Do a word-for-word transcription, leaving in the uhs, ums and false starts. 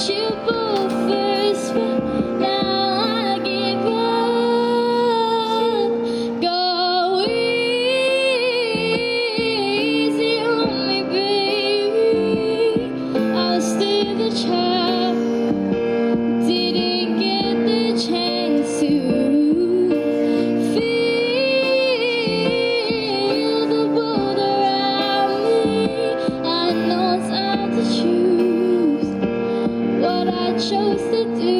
you both first, but now I give up. Go easy on me, baby. I was still the child, didn't get the chance to feel the world around me. I know it's hard to choose what I chose to do.